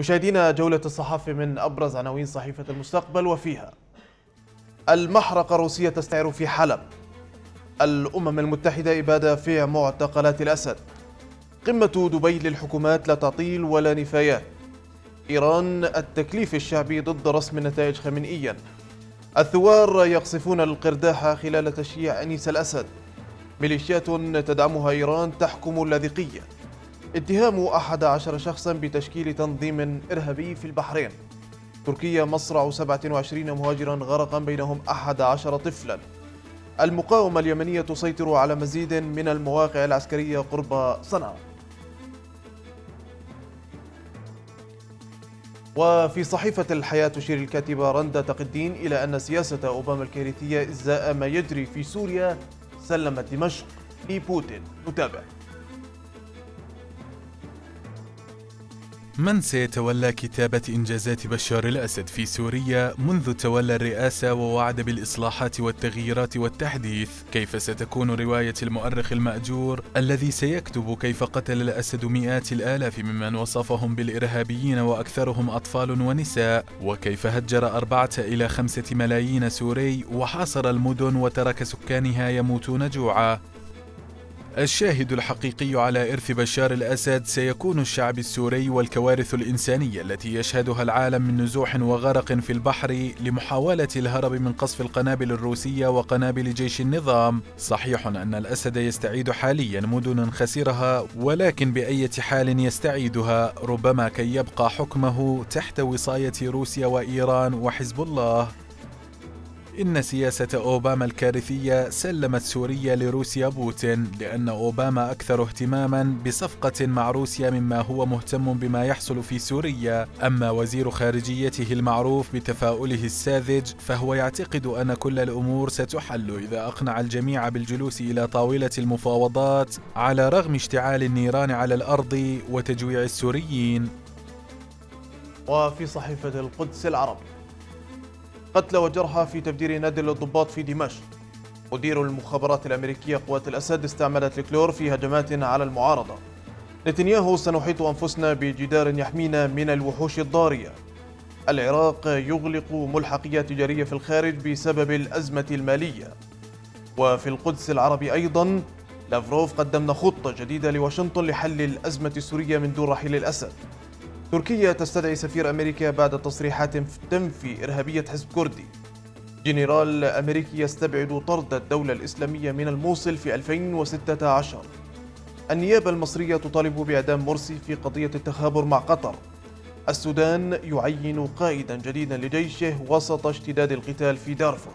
مشاهدينا، جولة الصحافة من أبرز عناوين صحيفة المستقبل، وفيها: المحرقة الروسية تستعر في حلب، الأمم المتحدة إبادة في معتقلات الأسد، قمة دبي للحكومات لا تعطيل ولا نفايات، إيران التكليف الشعبي ضد رسم النتائج خامنئيا، الثوار يقصفون القرداح خلال تشييع أنيس الأسد، ميليشيات تدعمها إيران تحكم اللاذقية، اتهام 11 شخصا بتشكيل تنظيم إرهابي في البحرين، تركيا مصرع 27 مهاجرا غرقا بينهم 11 طفلا، المقاومة اليمنية تسيطر على مزيد من المواقع العسكرية قرب صنعاء. وفي صحيفة الحياة تشير الكاتبة رندا تقي الدين إلى أن سياسة أوباما الكارثية إزاء ما يجري في سوريا سلمت دمشق لبوتين. نتابع. من سيتولى كتابة إنجازات بشار الأسد في سوريا منذ تولى الرئاسة ووعد بالإصلاحات والتغييرات والتحديث؟ كيف ستكون رواية المؤرخ المأجور الذي سيكتب كيف قتل الأسد مئات الآلاف ممن وصفهم بالإرهابيين وأكثرهم أطفال ونساء؟ وكيف هجر 4 إلى 5 ملايين سوري وحاصر المدن وترك سكانها يموتون جوعا؟ الشاهد الحقيقي على إرث بشار الأسد سيكون الشعب السوري والكوارث الإنسانية التي يشهدها العالم من نزوح وغرق في البحر لمحاولة الهرب من قصف القنابل الروسية وقنابل جيش النظام. صحيح أن الأسد يستعيد حاليا مدنا خسرها، ولكن بأية حال يستعيدها؟ ربما كي يبقى حكمه تحت وصاية روسيا وإيران وحزب الله. إن سياسة أوباما الكارثية سلمت سوريا لروسيا بوتين، لأن أوباما أكثر اهتماما بصفقة مع روسيا مما هو مهتم بما يحصل في سوريا. أما وزير خارجيته المعروف بتفاؤله الساذج فهو يعتقد أن كل الأمور ستحل إذا أقنع الجميع بالجلوس إلى طاولة المفاوضات على رغم اشتعال النيران على الأرض وتجويع السوريين. وفي صحيفة القدس العربي: قتلى وجرحى في تبدير نادي للضباط في دمشق، مدير المخابرات الأمريكية قوات الأسد استعملت الكلور في هجمات على المعارضة، نتنياهو سنحيط أنفسنا بجدار يحمينا من الوحوش الضارية، العراق يغلق ملحقيات تجارية في الخارج بسبب الأزمة المالية. وفي القدس العربي أيضا: لافروف قدمنا خطة جديدة لواشنطن لحل الأزمة السورية من دون رحيل الأسد، تركيا تستدعي سفير أمريكا بعد تصريحات تنفي إرهابية حزب كردي، جنرال أمريكي يستبعد طرد الدولة الإسلامية من الموصل في 2016، النيابة المصرية تطالب بإعدام مرسي في قضية التخابر مع قطر، السودان يعين قائدا جديدا لجيشه وسط اشتداد القتال في دارفور.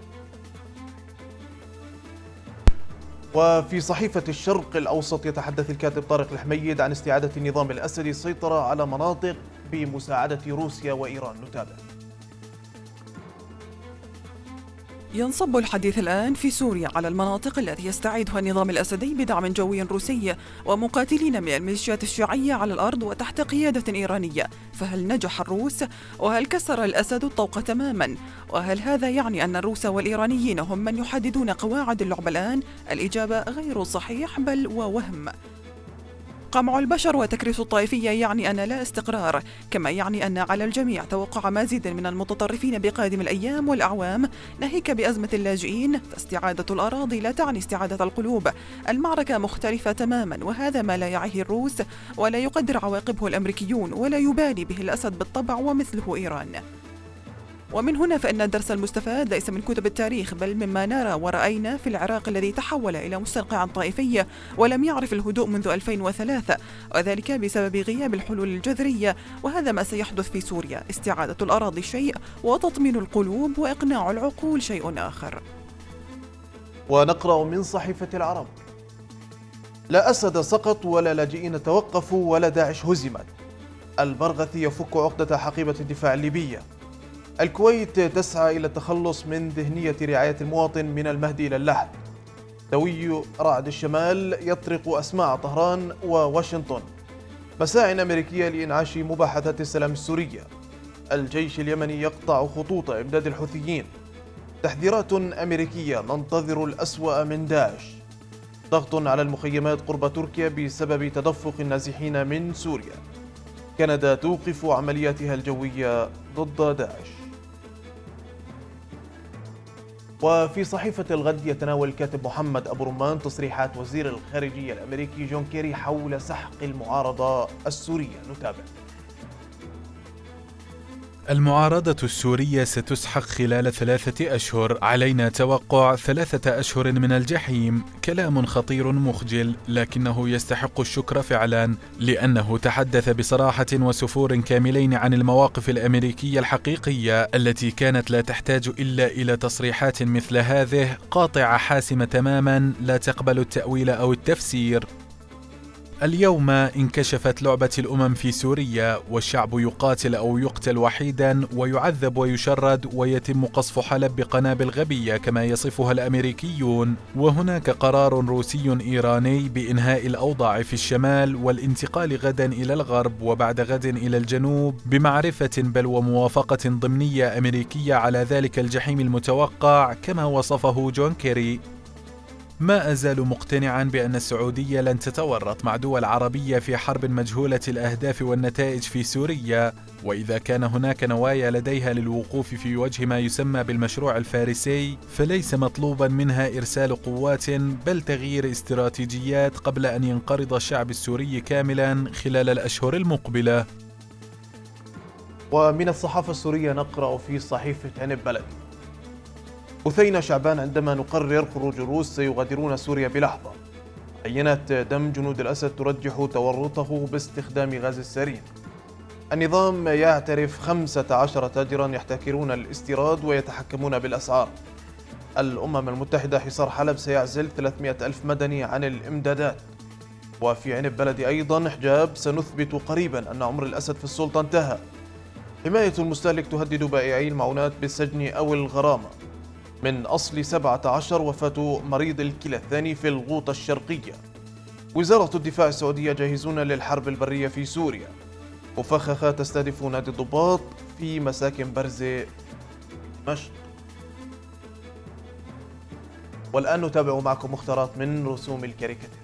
وفي صحيفة الشرق الأوسط يتحدث الكاتب طارق الحميد عن استعادة النظام الأسدي السيطرة على مناطق بمساعدة روسيا وإيران. نتابع. ينصب الحديث الآن في سوريا على المناطق التي يستعيدها النظام الأسدي بدعم جوي روسي ومقاتلين من الميليشيات الشيوعية على الأرض وتحت قيادة إيرانية. فهل نجح الروس؟ وهل كسر الأسد الطوق تماما؟ وهل هذا يعني أن الروس والإيرانيين هم من يحددون قواعد اللعبة الآن؟ الإجابة غير صحيح بل ووهم. قمع البشر وتكريس الطائفية يعني أن لا استقرار، كما يعني أن على الجميع توقع مزيد من المتطرفين بقادم الأيام والأعوام، ناهيك بأزمة اللاجئين، فاستعادة الأراضي لا تعني استعادة القلوب. المعركة مختلفة تماما، وهذا ما لا يعيه الروس ولا يقدر عواقبه الأمريكيون، ولا يبالي به الأسد بالطبع ومثله إيران. ومن هنا فإن الدرس المستفاد ليس من كتب التاريخ بل مما نرى ورأينا في العراق الذي تحول إلى مستنقع طائفي ولم يعرف الهدوء منذ 2003، وذلك بسبب غياب الحلول الجذرية. وهذا ما سيحدث في سوريا، استعادة الأراضي شيء وتطمين القلوب وإقناع العقول شيء آخر. ونقرأ من صحيفة العرب: لا أسد سقط ولا لاجئين توقفوا ولا داعش هزمت، البرغثي يفك عقدة حقيبة الدفاع الليبية، الكويت تسعى إلى التخلص من ذهنية رعاية المواطن من المهد إلى اللحد، دوي رعد الشمال يطرق أسماع طهران وواشنطن، مساع أمريكية لإنعاش مباحثات السلام السورية، الجيش اليمني يقطع خطوط إمداد الحوثيين، تحذيرات أمريكية ننتظر الأسوأ من داعش، ضغط على المخيمات قرب تركيا بسبب تدفق النازحين من سوريا. كندا توقف عملياتها الجوية ضد داعش. وفي صحيفة الغد يتناول الكاتب محمد أبو رمان تصريحات وزير الخارجية الأمريكي جون كيري حول سحق المعارضة السورية. نتابع. المعارضة السورية ستسحق خلال 3 أشهر، علينا توقع 3 أشهر من الجحيم. كلام خطير مخجل، لكنه يستحق الشكر فعلا، لأنه تحدث بصراحة وسفور كاملين عن المواقف الأمريكية الحقيقية التي كانت لا تحتاج إلا إلى تصريحات مثل هذه قاطعة حاسمة تماما لا تقبل التأويل أو التفسير. اليوم انكشفت لعبة الأمم في سوريا، والشعب يقاتل أو يقتل وحيدا ويعذب ويشرد ويتم قصف حلب بقنابل غبية كما يصفها الأمريكيون. وهناك قرار روسي إيراني بإنهاء الأوضاع في الشمال والانتقال غدا إلى الغرب وبعد غد إلى الجنوب، بمعرفة بل وموافقة ضمنية أمريكية على ذلك الجحيم المتوقع كما وصفه جون كيري. ما أزال مقتنعا بأن السعودية لن تتورط مع دول عربية في حرب مجهولة الأهداف والنتائج في سوريا، وإذا كان هناك نوايا لديها للوقوف في وجه ما يسمى بالمشروع الفارسي، فليس مطلوبا منها إرسال قوات بل تغيير استراتيجيات قبل أن ينقرض الشعب السوري كاملا خلال الأشهر المقبلة. ومن الصحافة السورية نقرأ في صحيفة عنب بلد: أثينا شعبان عندما نقرر خروج الروس سيغادرون سوريا بلحظة. عينات دم جنود الأسد ترجح تورطه باستخدام غاز السارين. النظام يعترف 15 تاجرا يحتكرون الاستيراد ويتحكمون بالأسعار. الأمم المتحدة: حصار حلب سيعزل 300 ألف مدني عن الإمدادات. وفي عنب بلد أيضا: حجاب سنثبت قريبا أن عمر الأسد في السلطة انتهى. حماية المستهلك تهدد بائعي المعونات بالسجن أو الغرامة. من أصل 17 وفاة مريض الكلى الثاني في الغوطة الشرقية. وزارة الدفاع السعودية: جاهزون للحرب البرية في سوريا. مفخخة تستهدف نادي الضباط في مساكن برزة دمشق. والآن نتابع معكم مختارات من رسوم الكاريكاتير.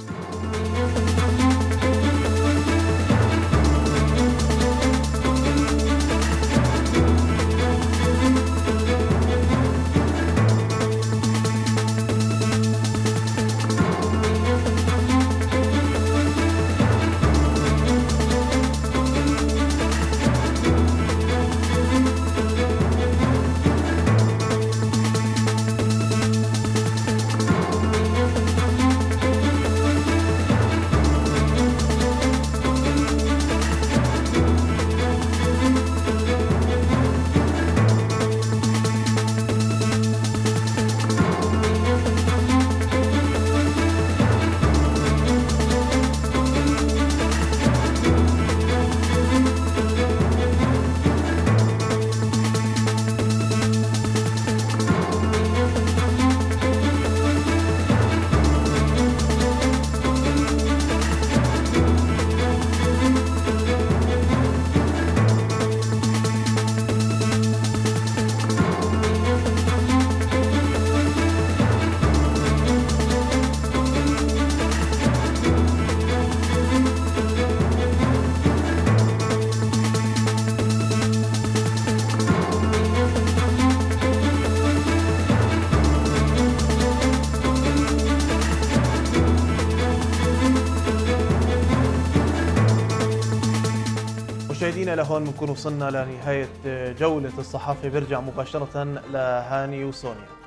مشاهدينا، لهون بنكون وصلنا لنهاية جولة الصحافة. برجع مباشرة لهاني وسونيا.